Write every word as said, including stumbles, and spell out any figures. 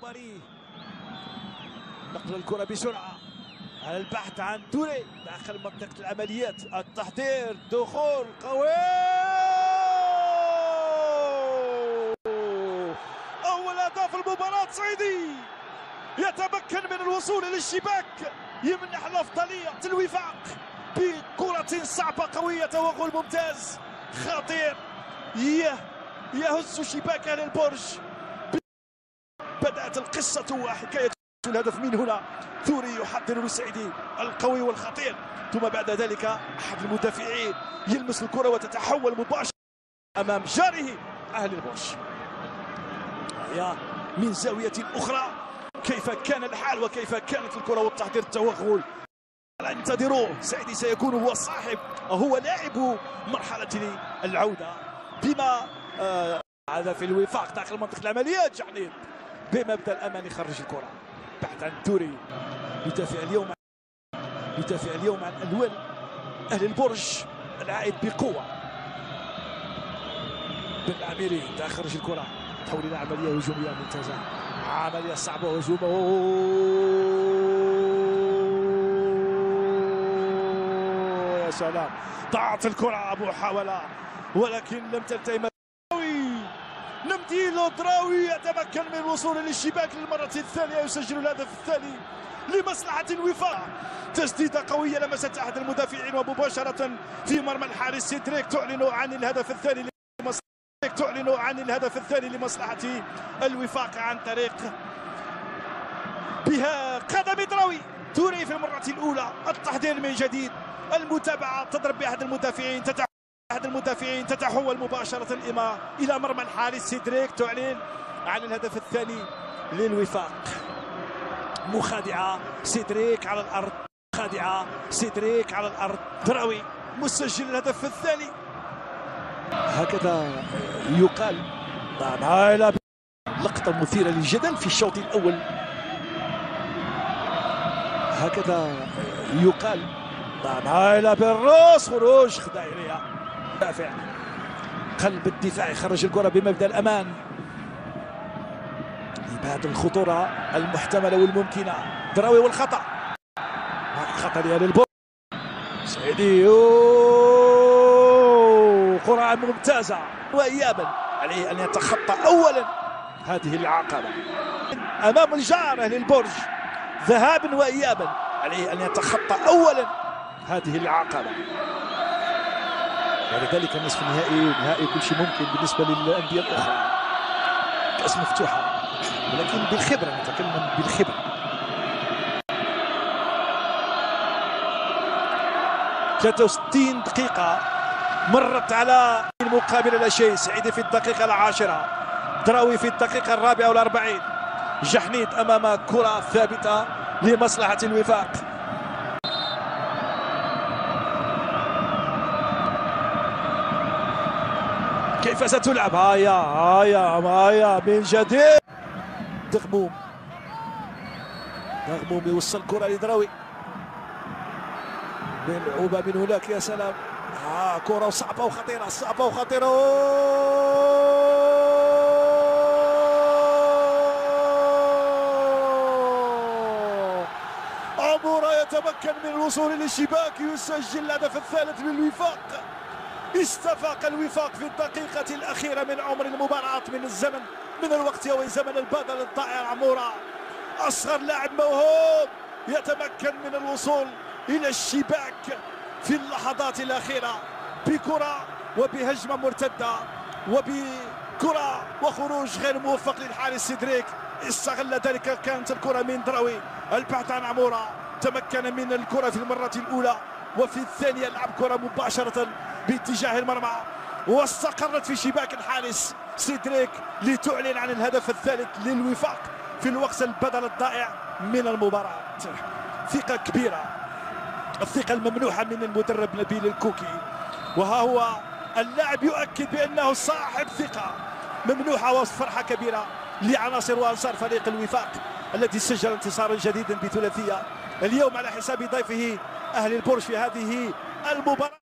ماري نقل الكرة بسرعة على البحث عن توري داخل منطقة العمليات. التحضير دخول قوي، أول أهداف المباراة. صعيدي يتمكن من الوصول إلى الشباك، يمنح الأفضلية الوفاق بكرة صعبة قوية، توغل ممتاز خطير يهز شباك أهل البرج. بدأت القصة وحكاية الهدف من هنا. ثوري يحضر للسعيدي القوي والخطير، ثم بعد ذلك أحد المدافعين يلمس الكرة وتتحول مباشرة أمام جاره أهل البرج. يا من زاوية أخرى كيف كان الحال وكيف كانت الكرة والتحضير التوغل. انتظروه، سعيدي سيكون هو صاحب هو لاعب مرحلة العودة بما آه هذا في الوفاق داخل منطقة العمليات. يعني بمبدأ الأمان يخرج الكرة بحث عن توري. يدافع اليوم يدافع اليوم عن ألوان أهل البرج العائد بقوة. بن العميري تخرج الكرة تحول إلى عملية هجومية ممتازة، عملية صعبة هجومة. يا سلام، ضاعت الكرة محاولة ولكن لم تلتئم. نمديل دراوي يتمكن من الوصول للشباك للمرة الثانية، يسجل الهدف الثاني لمصلحة الوفاق. تسديدة قوية لمست أحد المدافعين ومباشرة في مرمى الحارس سيدريك تعلن عن الهدف الثاني لمصلحة تعلن عن الهدف الثاني لمصلحة الوفاق عن طريق بها قدم دراوي. توري في المرة الأولى، التحضير من جديد، المتابعة تضرب بأحد المدافعين تتع... أحد المدافعين تتحول مباشرة الإما إلى مرمى الحارس سيدريك تعلن عن الهدف الثاني للوفاق. مخادعة سيدريك على الأرض، مخادعة سيدريك على الأرض. دراوي مسجل الهدف الثاني. هكذا يقال. هاي لقطة مثيرة للجدل في الشوط الأول. هكذا يقال. هاي بالراس، خروج خدايرية. دافع قلب الدفاع يخرج الكرة بمبدأ الأمان، يبعد الخطورة المحتملة والممكنة. دراوي والخطأ، خطأ للبرج. سعيدي كرة ممتازة وإيابا عليه أن يتخطى أولا هذه العقبة أمام الجار أهل البرج. ذهابا وإيابا عليه أن يتخطى أولا هذه العقبة. ولذلك النصف النهائي والنهائي كل شيء ممكن بالنسبة للأندية الأخرى. كأس مفتوحة ولكن بالخبرة، نتكلم بالخبرة. ثلاثة وستين دقيقة مرت على المقابل لا شيء. سعيدي في الدقيقة العاشرة، دراوي في الدقيقة الرابعة والأربعين. جحنيت أمام كرة ثابتة لمصلحة الوفاق. كيف ستلعب؟ هايا هايا هايا من جديد. دغموم دغموم يوصل الكرة لدراوي ملعوبة من هناك. يا سلام، ها كرة صعبة وخطيرة، صعبة وخطيرة. عمورة يتمكن من الوصول للشباك، يسجل الهدف الثالث للوفاق. استفاق الوفاق في الدقيقة الأخيرة من عمر المباراة، من الزمن، من الوقت يا زمن البدل الضائع. عمورة أصغر لاعب موهوب يتمكن من الوصول إلى الشباك في اللحظات الأخيرة بكرة وبهجمة مرتدة وبكرة وخروج غير موفق للحارس سيدريك. استغل ذلك، كانت الكرة من دراوي، البحث عن عمورة، تمكن من الكرة في المرة الأولى وفي الثانية لعب كرة مباشرة باتجاه المرمى واستقرت في شباك الحارس سيدريك لتعلن عن الهدف الثالث للوفاق في الوقت البدل الضائع من المباراة. ثقة كبيرة، الثقة الممنوحة من المدرب نبيل الكوكي، وها هو اللاعب يؤكد بأنه صاحب ثقة ممنوحة وفرحة كبيرة لعناصر وأنصار فريق الوفاق الذي سجل انتصارا جديدا بثلاثية اليوم على حساب ضيفه أهل البرج في هذه المباراة.